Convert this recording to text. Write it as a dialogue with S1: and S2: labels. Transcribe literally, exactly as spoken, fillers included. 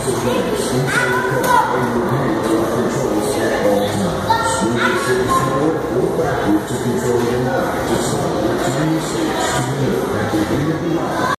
S1: to control your mind. Just like what you say, you know, that they need to be